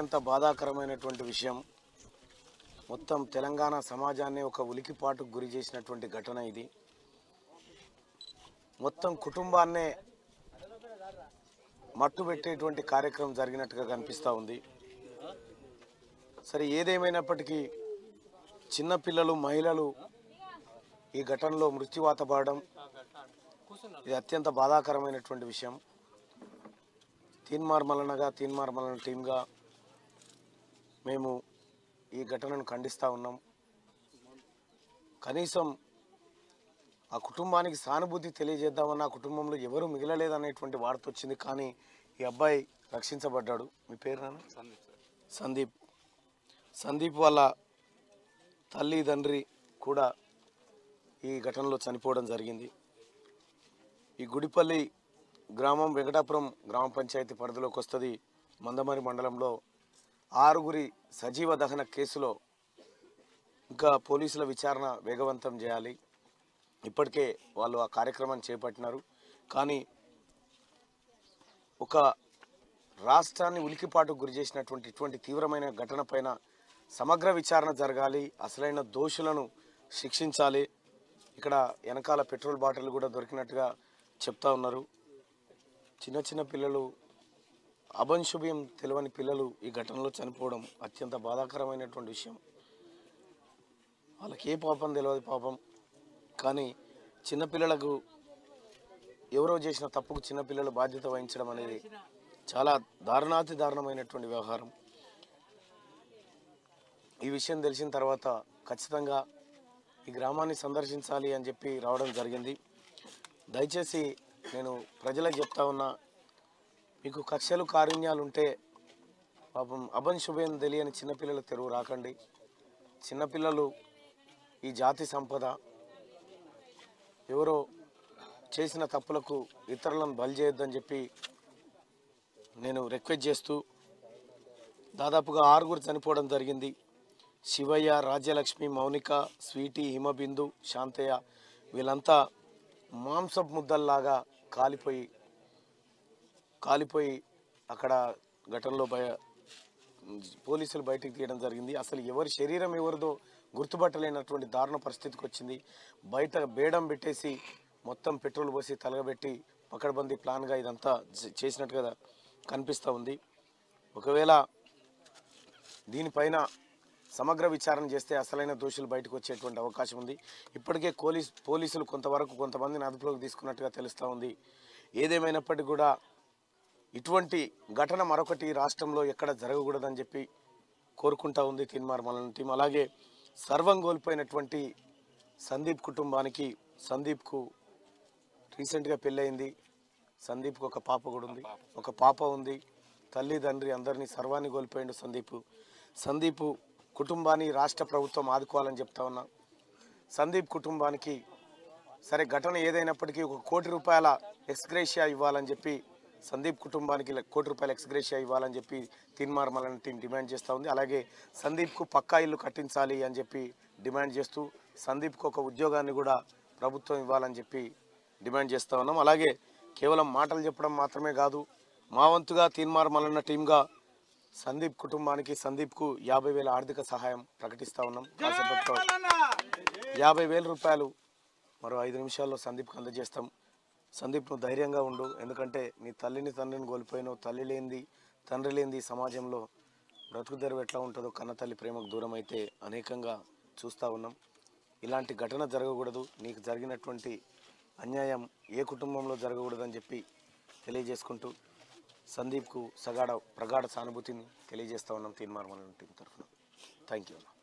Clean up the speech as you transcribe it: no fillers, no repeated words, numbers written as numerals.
అత్యంత బాధాకరమైనటువంటి విషయం. మొత్తం తెలంగాణ సమాజాన్ని ఒక ఉలికిపాటుకు గురి చేసినటువంటి ఘటన ఇది. మొత్తం కుటుంబాన్నే మట్టు పెట్టేటువంటి కార్యక్రమం జరిగినట్టుగా కనిపిస్తూ ఉంది. సరే, ఏదేమైనప్పటికీ చిన్నపిల్లలు, మహిళలు ఈ ఘటనలో మృత్యువాత పడడం ఇది అత్యంత బాధాకరమైనటువంటి విషయం. తీన్మార్ మల్లన్న టీంగా మేము ఈ ఘటనను ఖండిస్తూ ఉన్నాం. కనీసం ఆ కుటుంబానికి సానుభూతి తెలియజేద్దామన్న ఆ కుటుంబంలో ఎవరు మిగలలేదనేటువంటి వార్త వచ్చింది. కానీ ఈ అబ్బాయి రక్షించబడ్డాడు. మీ పేరు నాన్న? సందీప్ వాళ్ళ తల్లి తండ్రి కూడా ఈ ఘటనలో చనిపోవడం జరిగింది. ఈ గుడిపల్లి గ్రామం వెంకటాపురం గ్రామ పంచాయతీ పరిధిలోకి వస్తుంది. మందమరి మండలంలో 6గురి సజీవ దహన కేసులో ఇంకా పోలీసుల విచారణ వేగవంతం చేయాలి. ఇప్పటికే వాళ్ళు ఆ కార్యక్రమాన్ని చేపట్టినారు. కానీ ఒక రాష్ట్రాన్ని ఉలికిపాటుకు గురి చేసినటువంటి ఇటువంటి తీవ్రమైన ఘటన పైన సమగ్ర విచారణ జరగాలి. అసలైన దోషులను శిక్షించాలి. ఇక్కడ వెనకాల పెట్రోల్ బాటిల్ కూడా దొరికినట్టుగా చెప్తా ఉన్నారు. చిన్న పిల్లలు, అభంశుభ్యం తెలియని పిల్లలు ఈ ఘటనలో చనిపోవడం అత్యంత బాధాకరమైనటువంటి విషయం. వాళ్ళకి ఏ పాపం తెలియదు పాపం. కానీ చిన్నపిల్లలకు ఎవరో చేసిన తప్పుకు చిన్నపిల్లలు బాధ్యత వహించడం అనేది చాలా దారుణాతి దారుణమైనటువంటి వ్యవహారం. ఈ విషయం తెలిసిన తర్వాత ఖచ్చితంగా ఈ గ్రామాన్ని సందర్శించాలి అని చెప్పి రావడం జరిగింది. దయచేసి నేను ప్రజలకు చెప్తా ఉన్నా, మీకు కక్షలు కారుణ్యాలు ఉంటే పాపం అభంశుభ్యం తెలియని చిన్నపిల్లలు తెరువు రాకండి. చిన్నపిల్లలు ఈ జాతి సంపద. ఎవరో చేసిన తప్పులకు ఇతరులను బలి చేయొద్దని చెప్పి నేను రిక్వెస్ట్ చేస్తూ, దాదాపుగా 6గురు చనిపోవడం జరిగింది. శివయ్య, రాజ్యలక్ష్మి, మౌనిక, స్వీటీ, హిమబిందు, శాంతయ్య వీళ్ళంతా మాంసపు ముద్దల్లాగా కాలిపోయి అక్కడ ఘటనలో పోలీసులు బయటికి తీయడం జరిగింది. అసలు ఎవరి శరీరం ఎవరిదో గుర్తుపట్టలేనటువంటి దారుణ పరిస్థితికి వచ్చింది. బయట బేడం పెట్టేసి మొత్తం పెట్రోల్ పోసి తలగబెట్టి పకడ్బందీ ప్లాన్గా ఇదంతా చేసినట్టుగా కనిపిస్తూ ఉంది. ఒకవేళ దీనిపైన సమగ్ర విచారణ చేస్తే అసలైన దోషులు బయటకు వచ్చేటువంటి అవకాశం ఉంది. ఇప్పటికే పోలీసులు కొంతమందిని అదుపులోకి తీసుకున్నట్టుగా తెలుస్తూ ఉంది. ఏదేమైనప్పటికీ కూడా ఇటువంటి ఘటన మరొకటి రాష్ట్రంలో ఎక్కడ జరగకూడదని చెప్పి కోరుకుంటా ఉంది తీన్మార్ మల్లన్న టీం. అలాగే సర్వం కోల్పోయినటువంటి సందీప్ కుటుంబానికి, సందీప్కు రీసెంట్గా పెళ్ళయింది. సందీప్కు ఒక పాప కూడా ఉంది, ఒక పాప ఉంది. తల్లి తండ్రి అందరినీ సర్వాన్ని కోల్పోయిండు సందీప్ కుటుంబాన్ని రాష్ట్ర ప్రభుత్వం ఆదుకోవాలని చెప్తా ఉన్నా. సందీప్ కుటుంబానికి సరే ఘటన ఏదైనప్పటికీ ₹1 కోటి ఎక్స్గ్రేషియా ఇవ్వాలని చెప్పి, సందీప్ కుటుంబానికి ₹1 కోటి ఎక్స్గ్రేషియా ఇవ్వాలని చెప్పి తీన్మార్ మల్లన్న టీం డిమాండ్ చేస్తూ ఉంది. అలాగే సందీప్కు పక్కా ఇల్లు కట్టించాలి అని చెప్పి డిమాండ్ చేస్తూ, సందీప్కు ఒక ఉద్యోగాన్ని కూడా ప్రభుత్వం ఇవ్వాలని చెప్పి డిమాండ్ చేస్తూ ఉన్నాం. అలాగే కేవలం మాటలు చెప్పడం మాత్రమే కాదు, మా వంతుగా తీన్మార్ మల్లన్న టీంగా సందీప్ కుటుంబానికి, సందీప్కు 50,000 ఆర్థిక సహాయం ప్రకటిస్తూ ఉన్నాం. కాసేపట్లో ₹50,000 మరో 5 నిమిషాల్లో సందీప్కు అందజేస్తాం. సందీప్, నువ్వు ధైర్యంగా ఉండు. ఎందుకంటే నీ తండ్రిని కోల్పోయినావు. తల్లి లేనిది, తండ్రి లేనిది సమాజంలో బ్రతుకు తెరువు ఎట్లా ఉంటుందో, కన్న తల్లి ప్రేమకు దూరం అయితే అనేకంగా చూస్తూ ఉన్నాం. ఇలాంటి ఘటన జరగకూడదు. నీకు జరిగినటువంటి అన్యాయం ఏ కుటుంబంలో జరగకూడదని చెప్పి తెలియజేసుకుంటూ సందీప్కు ప్రగాఢ సానుభూతిని తెలియజేస్తూ ఉన్నాం తీన్మార్ మల్లన్న టీం తరఫున. Thank you.